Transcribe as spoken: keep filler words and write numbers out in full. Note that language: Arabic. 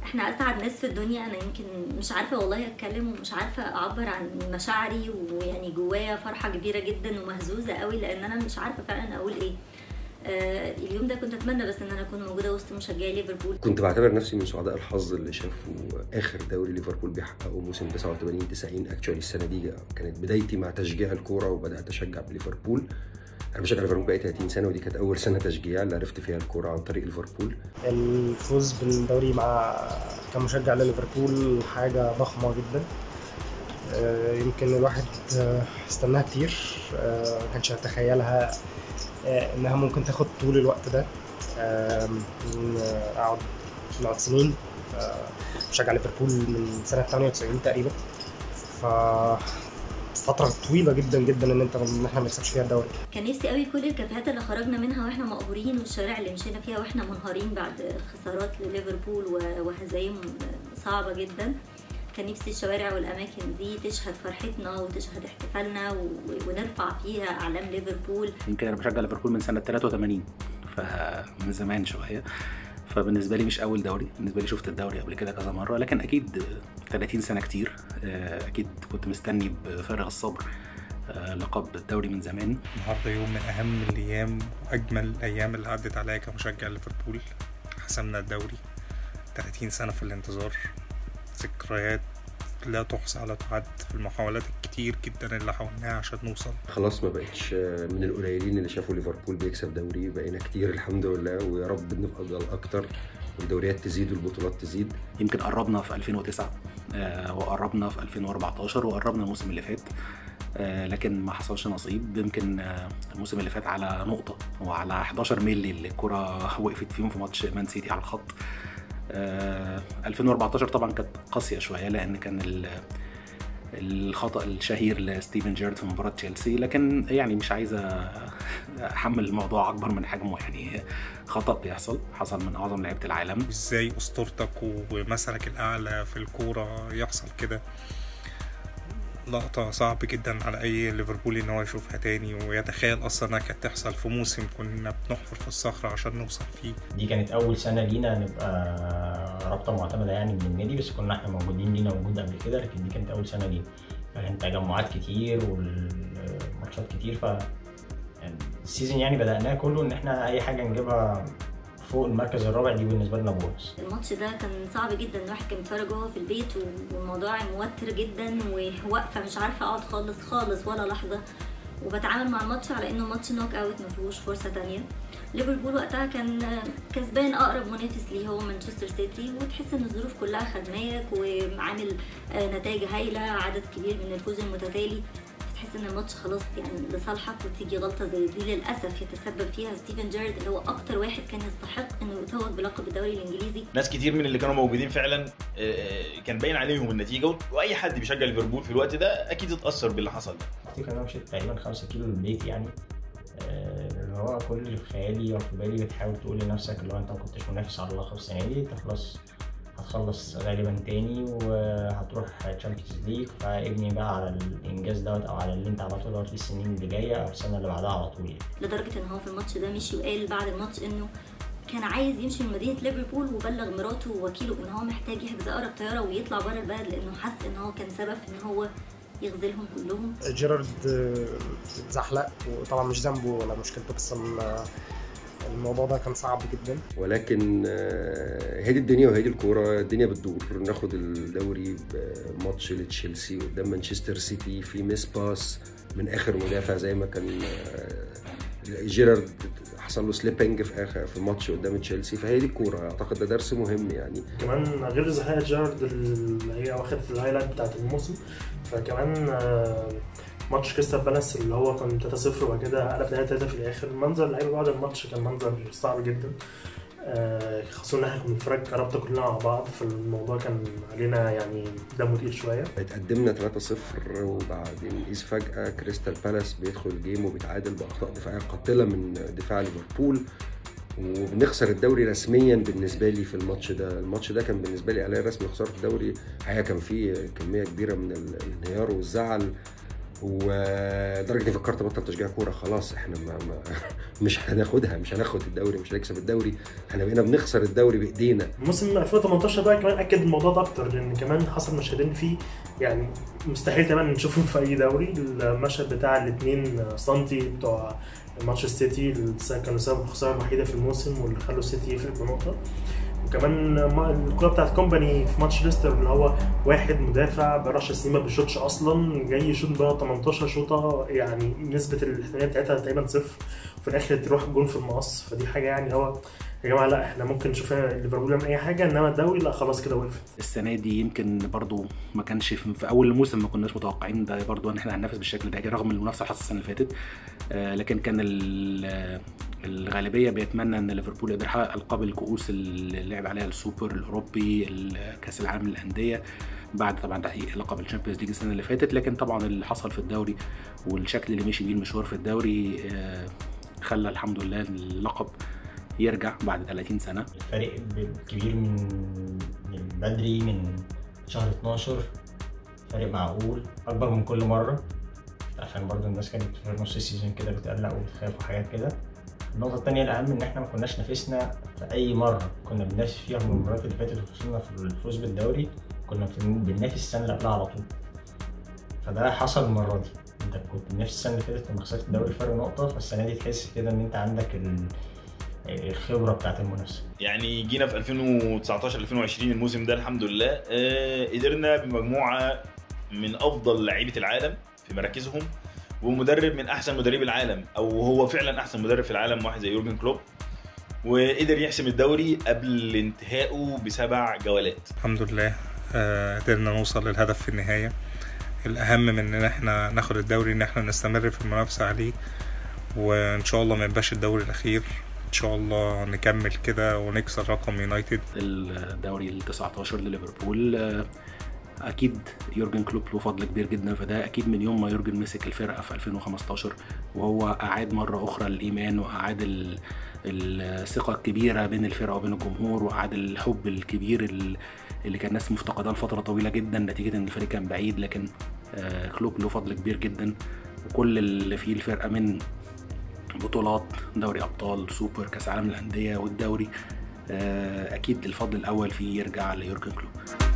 احنا اسعد ناس في الدنيا. انا يمكن مش عارفه والله اتكلم ومش عارفه اعبر عن مشاعري، ويعني جوايا فرحه كبيره جدا ومهزوزه قوي لان انا مش عارفه فعلا اقول ايه. آه اليوم ده كنت اتمنى بس ان انا اكون موجوده وسط مشجعي ليفربول. كنت بعتبر نفسي من سعداء الحظ اللي شافوا اخر دوري ليفربول بيحققه موسم تسعة وثمانين تسعين. اكشولي السنه دي كانت بدايتي مع تشجيع الكوره وبدات اشجع بليفربول. انا بشجع ليفربول بقالي ثلاثين سنه، ودي كانت اول سنه تشجيع اللي عرفت فيها الكوره عن طريق ليفربول. الفوز بالدوري مع كمشجع لليفربول حاجه ضخمه جدا. يمكن الواحد استناها كتير، ما كانش يتخيلها انها ممكن تاخد طول الوقت ده. اقعد نقعد سنين بشجع ليفربول من سنه ثمانية وتسعين تقريبا، ف فترة طويلة جدا جدا ان انت ان احنا ما نكسبش فيها الدوري. كان نفسي قوي كل الكافيهات اللي خرجنا منها واحنا مقهورين، والشوارع اللي مشينا فيها واحنا منهارين بعد خسارات لليفربول وهزايم صعبة جدا، كان نفسي الشوارع والاماكن دي تشهد فرحتنا وتشهد احتفالنا ونرفع فيها اعلام ليفربول. يمكن انا بشجع ليفربول من سنة ثلاثة وثمانين، فمن زمان شوية، فبالنسبه لي مش اول دوري. بالنسبه لي شفت الدوري قبل كده كذا مره، لكن اكيد ثلاثين سنه كتير. اكيد كنت مستني بفارغ الصبر لقب الدوري من زمان. النهارده يوم من اهم الايام واجمل الايام اللي عدت عليا كمشجع ليفربول. حسمنا الدوري، ثلاثين سنه في الانتظار، ذكريات لا تحصى على تعد في المحاولات الكتير جدا اللي حاولناها عشان نوصل. خلاص ما بقتش من القليلين اللي شافوا ليفربول بيكسب دوري، بقينا كتير الحمد لله، ويا رب نفضل اكتر والدوريات تزيد والبطولات تزيد. يمكن قربنا في ألفين وتسعة وقربنا في ألفين وأربعتاشر وقربنا الموسم اللي فات، لكن ما حصلش نصيب. يمكن الموسم اللي فات على نقطه وعلى احداشر مللي اللي الكره وقفت فيهم في ماتش مان سيتي على الخط. ألفين وأربعتاشر طبعا كانت قاسيه شويه لان كان الخطا الشهير لستيفن جيرارد في مباراه تشيلسي، لكن يعني مش عايزه احمل الموضوع اكبر من حجمه. يعني خطا بيحصل، حصل من اعظم لعيبه العالم. ازاي اسطورتك ومثلك الاعلى في الكوره يحصل كده؟ لقطة صعب جدا على أي ليفربولي إن هو يشوفها تاني ويتخيل أصلا إنها كانت تحصل في موسم كنا بنحفر في الصخرة عشان نوصل فيه. دي كانت أول سنة لينا نبقى رابطة معتمدة يعني من النادي، بس كنا إحنا موجودين لينا موجود قبل كده، لكن دي كانت أول سنة لينا، فكانت تجمعات كتير والماتشات كتير. ف السيزون يعني بدأناه كله إن إحنا أي حاجة نجيبها فوق المركز الرابع دي بالنسبه لنا بونص. الماتش ده كان صعب جدا، الواحد كان بيتفرج جوه في البيت والموضوع موتر جدا وواقفه مش عارفه اقعد خالص خالص ولا لحظه، وبتعامل مع الماتش على انه ماتش نوك اوت ما فيهوش فرصه ثانيه. ليفربول وقتها كان كسبان اقرب منافس ليه هو مانشستر سيتي، وتحس ان الظروف كلها خدماك وعامل نتائج هايله، عدد كبير من الفوز المتتالي، تحس ان الماتش خلاص يعني لصالحك، وتيجي غلطه زي دي للاسف يتسبب فيها ستيفن جيرارد اللي هو اكتر واحد كان يستحق انه يتوج بلقب الدوري الانجليزي. ناس كتير من اللي كانوا موجودين فعلا كان باين عليهم النتيجه، واي حد بيشجع ليفربول في الوقت ده اكيد اتاثر باللي حصل ده. افتكر انا مشيت تقريبا خمسة كيلو للبيت، يعني اللي هو كل اللي في خيالي وفي بالي بتحاول تقول لنفسك اللي هو انت ما كنتش منافس على اللقب السنه دي، انت خلاص هتخلص غالبا تاني وهتروح تشامبيونز ليج، فابني بقى على الانجاز دوت او على اللي انت عملته دوت للسنين اللي جايه او السنه اللي بعدها على طول. لدرجه ان هو في الماتش ده مشي وقال بعد الماتش انه كان عايز يمشي من مدينه ليفربول، وبلغ مراته ووكيله ان هو محتاج يحجز اقرب طياره ويطلع بره البلد لانه حس ان هو كان سبب ان هو يغزلهم كلهم. جيرارد زحلق، وطبعا مش ذنبه ولا مشكلته، بس الموضوع ده كان صعب جدا. ولكن هي دي الدنيا وهي دي الكوره، الدنيا بتدور. ناخد الدوري بماتش لتشيلسي قدام مانشستر سيتي في ميس باس من اخر مدافع، زي ما كان جيرارد حصل له سليبنج في اخر في ماتش قدام تشيلسي. فهي دي الكوره، اعتقد ده درس مهم. يعني كمان غير زحلقه جيرارد اللي هي واخدت الهايلايت بتاعت الموسم، فكمان ماتش كريستال بالاس اللي هو كان ثلاثة صفر وبعد كده قلب نهاية ثلاثة في الاخر. منظر اللعيبه بعد الماتش كان منظر صعب جدا، خاصة ان احنا كنا بنتفرج كرابطه كلنا مع بعض، فالموضوع كان علينا يعني دمه تقيل شويه. اتقدمنا ثلاثة صفر وبعدين إذ فجأة كريستال بالاس بيدخل الجيم وبيتعادل بأخطاء دفاعية قاتلة من دفاع ليفربول، وبنخسر الدوري رسميا. بالنسبه لي في الماتش ده الماتش ده كان بالنسبه لي اعلان رسمي خساره الدوري. الحقيقه كان فيه كميه كبيره من الانهيار والزعل، ولدرجه فكرت ابطل تشجيع كوره، خلاص احنا ما ما مش هناخدها، مش هناخد الدوري، مش هنكسب الدوري، احنا بقينا بنخسر الدوري بايدينا. موسم ألفين وتمنتاشر بقى كمان اكد الموضوع ده اكتر، لان كمان حصل مشهدين فيه يعني مستحيل كمان نشوفهم في اي دوري. المشهد بتاع الاثنين سنتي بتوع ماتش السيتي اللي كانوا سبب الخساره الوحيده في الموسم واللي خلوا السيتي يفرق بنقطه، وكمان الكوره بتاعت كومباني في ماتش ليستر اللي هو واحد مدافع برش السنين ما بيشوطش اصلا جاي يشوط بقى تمنتاشر شوطه، يعني نسبه الاحتماليه بتاعتها تقريبا صفر، وفي الاخر تروح جون في المقص. فدي حاجه يعني هو يا جماعه لا احنا ممكن نشوف ليفربول يعمل اي حاجه، انما الدوري لا خلاص كده وقفت. السنه دي يمكن برضو ما كانش في اول الموسم ما كناش متوقعين ده برضو ان احنا هننافس بالشكل ده رغم المنافسه اللي حصلت السنه اللي فاتت، آه لكن كان الغالبيه بيتمنى ان ليفربول يقدر يحقق القاب الكؤوس اللي لعب عليها السوبر الاوروبي، كاس العالم للانديه، بعد طبعا تحقيق لقب الشامبيونز ليج السنه اللي فاتت. لكن طبعا اللي حصل في الدوري والشكل اللي مشي بيه المشوار في الدوري آه خلى الحمد لله اللقب يرجع بعد ثلاثين سنه. الفريق كبير من من بدري، من شهر اتناشر، فريق معقول اكبر من كل مره، عشان برضو الناس كانت في نص السيزون كده بتقلق وبتخاف وحاجات كده. النقطه الثانيه الاهم ان احنا ما كناش نافسنا في اي مره كنا بننافس فيها من المباريات اللي فاتت وخصوصا في الفوز بالدوري، كنا بننافس السنه اللي قبلها على طول. فده حصل المره دي، انت كنت بننافس السنه اللي فاتت لما خسرت الدوري فرق نقطه، فالسنه دي تحس كده ان انت عندك ال الخبره بتاعت المنافسه. يعني جينا في ألفين وتسعتاشر ألفين وعشرين الموسم ده الحمد لله آه قدرنا بمجموعه من افضل لعيبه العالم في مراكزهم، ومدرب من احسن مدربي العالم، او هو فعلا احسن مدرب في العالم، واحد زي يورجن كلوب، وقدر يحسم الدوري قبل انتهائه بسبع جولات. الحمد لله آه قدرنا نوصل للهدف في النهايه. الاهم من ان احنا ناخد الدوري ان احنا نستمر في المنافسه عليه، وان شاء الله ما يبقاش الدوري الاخير، ان شاء الله نكمل كده ونكسر رقم يونايتد. الدوري ال تسعتاشر لليفربول اكيد يورجن كلوب له فضل كبير جدا في ده، اكيد من يوم ما يورجن مسك الفرقه في ألفين وخمستاشر وهو اعاد مره اخرى الايمان، واعاد الثقه الكبيره بين الفرقه وبين الجمهور، واعاد الحب الكبير اللي كان الناس مفتقداه لفتره طويله جدا نتيجه ان الفريق كان بعيد. لكن كلوب له فضل كبير جدا، وكل اللي فيه الفرقه من بطولات دوري ابطال، سوبر، كاس عالم للانديه والدوري، اكيد الفضل الاول فيه يرجع ليورجن كلوب.